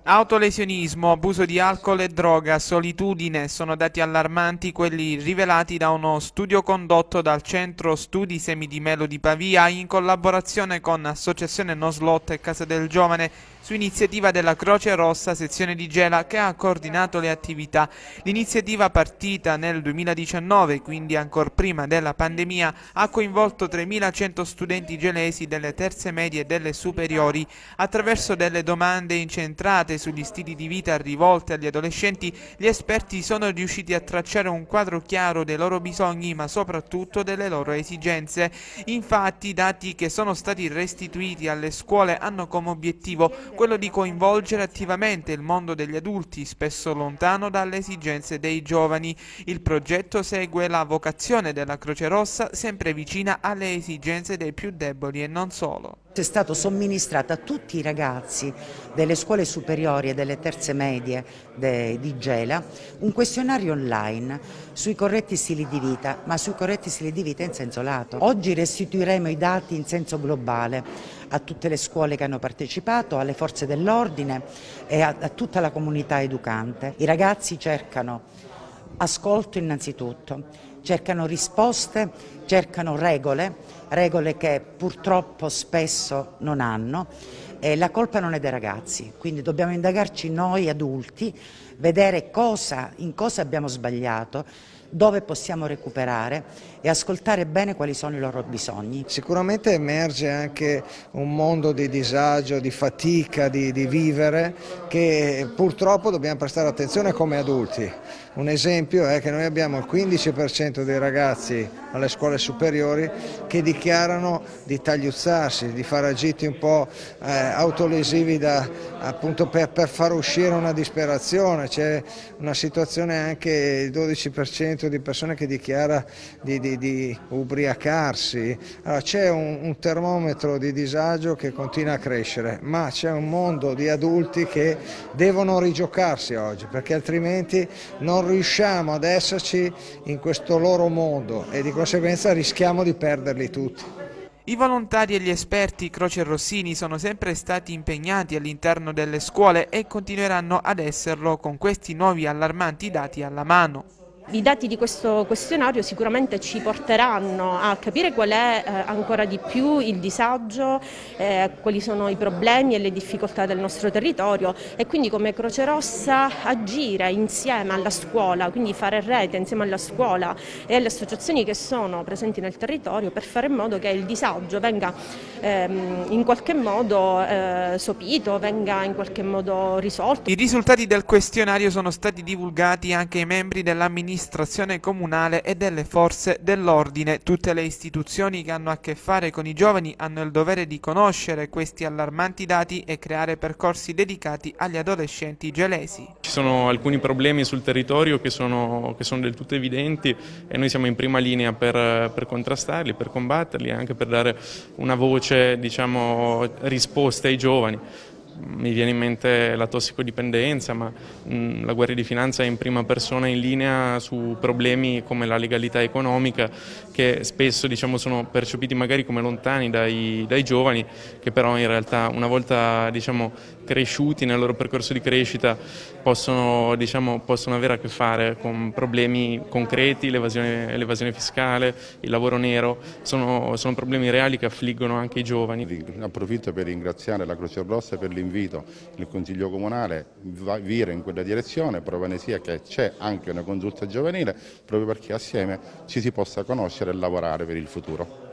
Autolesionismo, abuso di alcol e droga, solitudine sono dati allarmanti quelli rivelati da uno studio condotto dal Centro Studi Semi di Melo di Pavia in collaborazione con Associazione No Slot e Casa del Giovane su iniziativa della Croce Rossa sezione di Gela che ha coordinato le attività. L'iniziativa partita nel 2019, quindi ancora prima della pandemia, ha coinvolto 3.100 studenti gelesi delle terze medie e delle superiori. Attraverso delle domande incentrate sugli stili di vita rivolte agli adolescenti, gli esperti sono riusciti a tracciare un quadro chiaro dei loro bisogni, ma soprattutto delle loro esigenze. Infatti, i dati che sono stati restituiti alle scuole hanno come obiettivo quello di coinvolgere attivamente il mondo degli adulti, spesso lontano dalle esigenze dei giovani. Il progetto segue la vocazione della Croce Rossa, sempre vicina alle esigenze dei più deboli e non solo. È stato somministrato a tutti i ragazzi delle scuole superiori e delle terze medie di Gela un questionario online sui corretti stili di vita, ma sui corretti stili di vita in senso lato. Oggi restituiremo i dati in senso globale a tutte le scuole che hanno partecipato, alle forze dell'ordine e a tutta la comunità educante. I ragazzi cercano ascolto innanzitutto, cercano risposte, cercano regole che purtroppo spesso non hanno. E la colpa non è dei ragazzi, quindi dobbiamo indagarci noi adulti, vedere in cosa abbiamo sbagliato, dove possiamo recuperare e ascoltare bene quali sono i loro bisogni. Sicuramente emerge anche un mondo di disagio, di fatica, di vivere, che purtroppo dobbiamo prestare attenzione come adulti. Un esempio è che noi abbiamo il 15% dei ragazzi alle scuole superiori che dichiarano di tagliuzzarsi, di fare agiti un po' autolesivi appunto per far uscire una disperazione. C'è una situazione anche il 12% di persone che dichiara di ubriacarsi. Allora, c'è un termometro di disagio che continua a crescere, ma c'è un mondo di adulti che devono rigiocarsi oggi, perché altrimenti non riusciamo ad esserci in questo loro mondo e di conseguenza rischiamo di perderli tutti. I volontari e gli esperti Croce Rossini sono sempre stati impegnati all'interno delle scuole e continueranno ad esserlo con questi nuovi allarmanti dati alla mano. I dati di questo questionario sicuramente ci porteranno a capire qual è ancora di più il disagio, quali sono i problemi e le difficoltà del nostro territorio e quindi come Croce Rossa agire insieme alla scuola, quindi fare rete insieme alla scuola e alle associazioni che sono presenti nel territorio per fare in modo che il disagio venga in qualche modo sopito, venga in qualche modo risolto. I risultati del questionario sono stati divulgati anche ai membri dell'amministrazione comunale e delle forze dell'ordine. Tutte le istituzioni che hanno a che fare con i giovani hanno il dovere di conoscere questi allarmanti dati e creare percorsi dedicati agli adolescenti gelesi. Ci sono alcuni problemi sul territorio che sono del tutto evidenti e noi siamo in prima linea per contrastarli, per combatterli e anche per dare una voce, diciamo, risposta ai giovani. Mi viene in mente la tossicodipendenza, ma la Guardia di Finanza è in prima persona in linea su problemi come la legalità economica che spesso, diciamo, sono percepiti magari come lontani dai giovani, che però in realtà una volta, diciamo, cresciuti nel loro percorso di crescita possono avere a che fare con problemi concreti, l'evasione fiscale, il lavoro nero, sono problemi reali che affliggono anche i giovani. Approfitto per ringraziare la Croce Rossa per l'invito, il Consiglio Comunale vira in quella direzione, prova ne sia che c'è anche una consulta giovanile proprio perché assieme ci si possa conoscere e lavorare per il futuro.